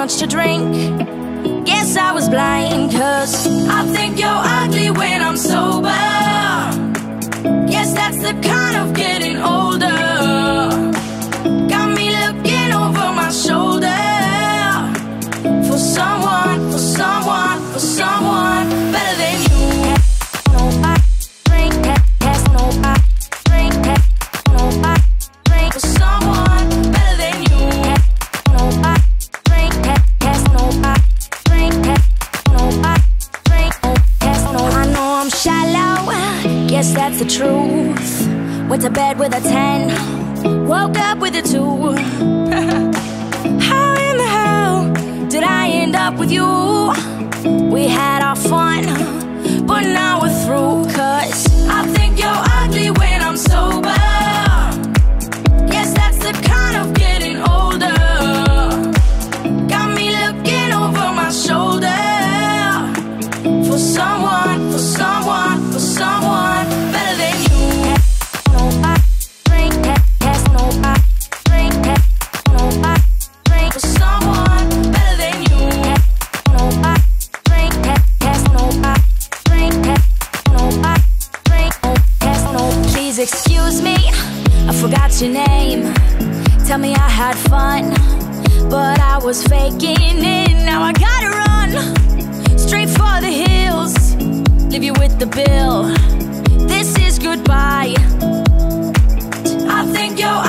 much to drink. Guess I was blind, 'cause I think you're ugly when I'm sober. Guess that's the kind of getting older. Got me looking over my shoulder for someone, for someone, for someone better than you. For someone better than you. I know I'm shallow, guess that's the truth. Went to bed with a 10, woke up with a 2. How in the hell did I end up with you? We had our fun, but now we're through. 'Cause I think you're ugly when I'm sober. Guess that's the kind of getting older. Got me looking over my shoulder for someone, for someone, for someone better than you. For someone better than you. Please excuse me, I forgot your name. Tell me I had fun, but I was faking it. Now I gotta run straight for the hills, leave you with the bill. This is goodbye. I think you're